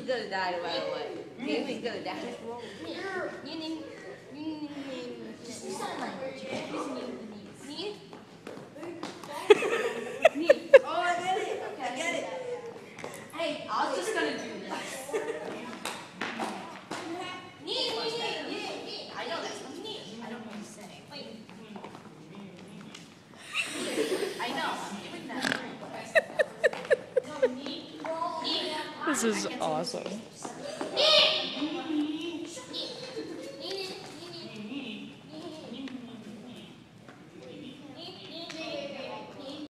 gonna die no matter what. He's gonna die. Just use sign language. Oh, I get it. Okay. I get it. Hey, I was just gonna do this. I know that's not me. I don't know what he's saying. I know. I'm doing that. This is awesome.